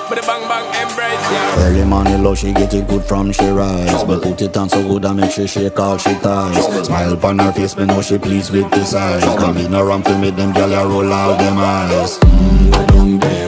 But the bang bang embrace, yeah. Early morning love, she get it good from she rise. But put it on so good and make she shake all she ties. Smile upon her face, me know she pleased with this eyes. Come in around to make them gyal roll out them eyes. Go down there.